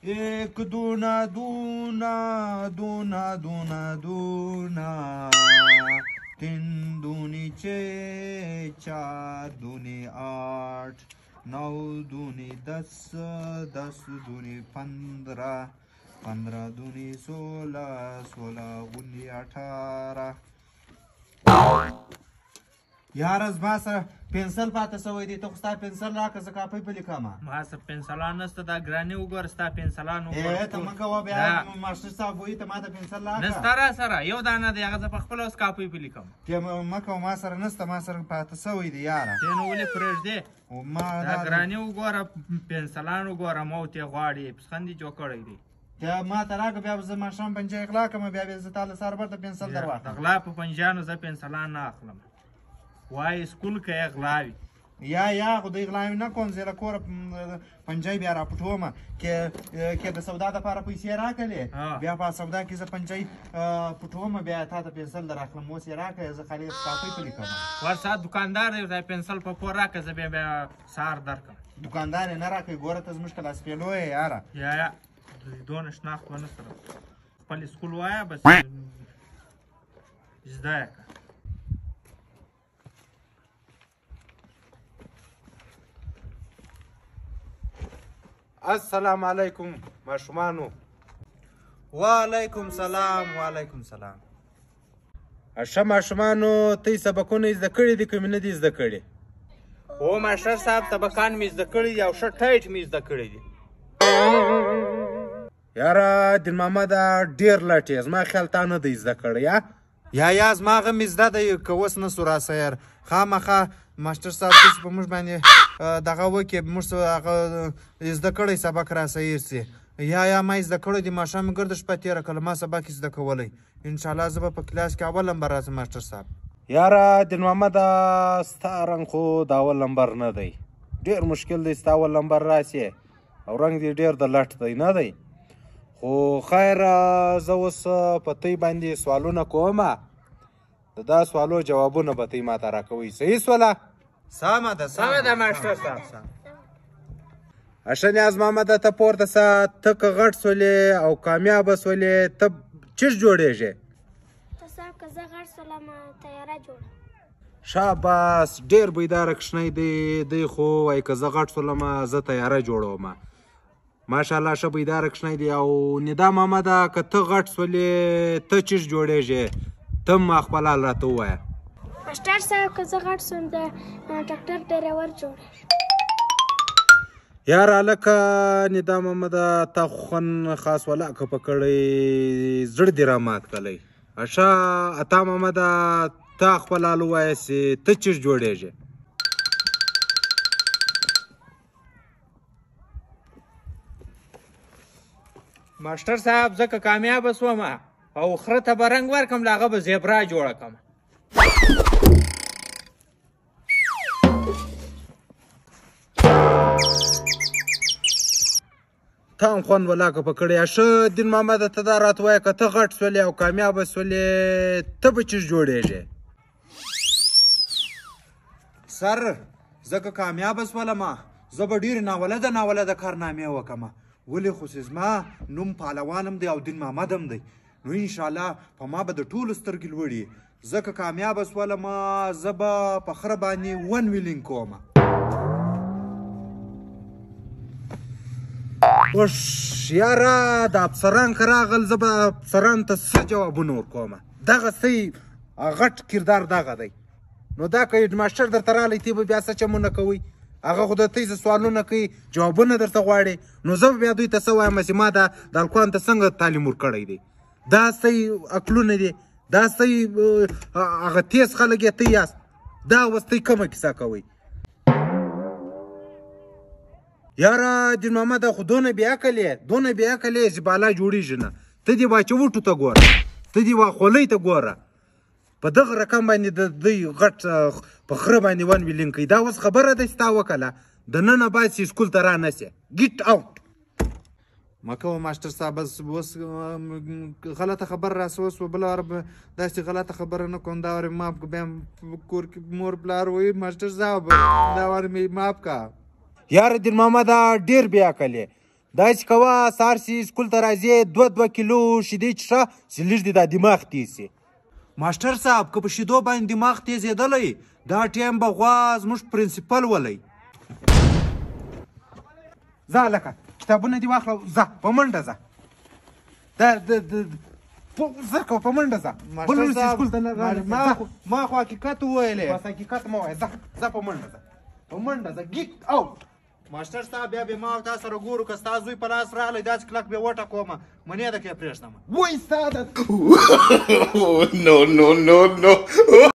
एक दूना दूना दूना दूना दूना, तीन दूनी 6, 4 दूनी 8, 9 दूनी 10, 10 दूनी 15, 15 दूनी 16, 16 दूनी 18. यारस ما سره پنسل پاته سوی دی ته خو ستا پنسل راکړه زه کاپۍ په لیکمه. ما سره پنسلان نشته دا ګرانې وګوره ستا پنسلان وګوره. ته مه کوه بیا ماسټر صاحب وایي ته ماته پنسل راکړه. نسته را سره یو دانه دی هغه زه په خپله اوس کاپۍ په لیکم. مه کوه ما سره نسته ما سره پاته سوی دی یاره. تی نو ولې پرېږدې دا ګرانې وګوره پنسلان وګوره موت یې غواړي پسخند یې جوړ کړی دی. ته ماته راکړه بیا زه ماښام پنجه اغلا کړم بیا به زه تا له سهار برته پنسل در واخلم. د غلا په پنجانو زه پنسلان نه اخلم. وای سکول که یې غلاوي یا خو دوی غلاوي نه کوم زه له کوره پنجۍ بیا راپټوم که د سودا دپاره پیسې راکړلې بیا په سودا کې زه پنجۍ پټوم بیا تا ته پنسل در اخلم اوس یې راکړه زه خالي کاپۍ په لیکم. ورسه دوکاندار دی ورته پنسل په پور راکړه زه بیا سهار درکړم. دوکاندار یې نه راکوي ګوره ته زموږ کلاس فیلو یې یاره. یا دونه شناخت به نه سره خپل سکول وایه بس زده یې کړه. السلام علیکم ماشومانو. وعلیکم سلام وعلیکم سلام. ښه ماشومانو ته سبقونه زده کړي دي که مې نه دي زده کړي؟ هو ماشټر صاحب سبقان مې زده کړي دي او ښه ټایټ مې زده کړي دي. یاره دین محمده ډېر لټ یې زما خیال تا نه دی زده کړی یا زما هغه مې زده دی که اوس نه سو راسیر خامخا ماسټر صاحب چې په موږ باندې دغه وکړي موږ هغه زده کړی سبق راسیر سي یا ما زده کړی دی ماښام مې ګرده شپه تېره کړله ما سبق زده کولی انشاءالله زه به په کلاس کې اول نمبر راځم ماسټر صاحب. یاره دین محمده ستا رنګ خو د اول نمبر نه دی ډېر مشکل دی ستا اول نمبر راسي او رنګ دی ډېر د لټ دی نه دی خو خیر زه اوس په تی باندې سوالونه کوم د دا سوالو جوابونه به تی ماته راکوئ صحیح سوله؟ سمه ده ماسټر صاحب. ښه نیاز محمده ته پورته سه ته که غټ سولې او کامیابه سولې ته چیش جوړېږې؟ صاحب که زه غټ سولم تیاره جوړه. شاباس ډېر بیداره کښنی دی خو وایي که زه غټ سولم زه تیاره جوړوم. ماشاءالله ښه بیداره کښنی دی او ندا محمده که ته غټ سولې ته چیش جوړېږې ته هم خپل حال راته ووایه. ماسټر صاحب که زه غټ سوم د ډاکټر ډریور جوړېږم. یاره هلکه ندا محمده تا خو خون خاص ولاکه په کړی زړه دې رامات کړلی. ښه اتا محمده تا خپل حال ووایه چې ته چیش جوړېږې؟ ماسټر صاحب زه که کامیابه سوم او خره ته به رنګ ورکړم له هغه به زیبرا جوړه کړم. تا هم خوند ولاکه په کړی. ښه دین محمده ته دا راته وایه که ته غټ سولې او کامیابه سولې ته به چیش جوړېږې؟ سر زه که کامیابه سولم زه به ډېرې ناولده کارنامې وکړم ولې خو چې زما نوم پهلوانم دی او دین محمد هم دی نو انشاءالله په ما به د ټولو سترګې لوړي. زه که کامیابه سولم زه به په خره باندې 1 ویلینګ کوم. اوش یاره د افسران که راغل زه به افسرانو ته څه جوابونه ورکوم دغسې غټ کردار دغه دی نو دا که هیډماسټر درته راغلی تی به بیا څه چمونه کوئ هغه خو د تی څه سوالونه کوي جوابونه درته غواړي نو زه به بیا دوی ته څه وایم چې ما د هلکانو ته څنګه تعلیم ورکړی دی دا صحیح عقلونه دي دا صحیح هغه تیز خلک یې ته یاست دا اوس تی کومه کیسه کوئ یاره دین محمده خو دونه بېعقل یې چې بالا جوړېږي نه ته دې باچوټو ته ګوره ته دې واخولۍ ته ګوره په دغه رقم باندې د دوی غټ په خره باندې 1 ویلینګ کوي دا اوس خبره ده چې تا وکړله د ننه باید چې سکول ته را نسې ګیټ اوټ ما کوه ماسټر صاحب اوس غلطه خبره راسه اوس په بله واره داسې غلطه خبره نه کوم دا واره ماف که بیا کور کې مور پلار وایي ماسټر صاحب دا واره مې ماف که یاره دین محمده ډېر بېعقل یې داسې کوه سهار چې سکول ته راځې 2 کیلو شیدې څښه چې لږ دې دا دماغ تیز شي. ماسټر صاحب که په شیدو باندې دماغ تیزېدلی دا ټایم به غوا زموږ پرنسپل ولی. ځه هلکه کتابونه دې واخله ځه په منډه ځه زر کوه په منډه ځه بل ورځ چې سکول ته نه راځې. ما خو حقیقت وویلی بس حقیقت مه وایه ځه په منډه ځه په منډه ځه ګیټ آوټ. ماسټر صاحب بیا به ما او تا سره ګورو که ستا زوی په لاس راغلی داسې کلک به وټه کومه منې ده که یې پرېږدمه. وایي ستا ده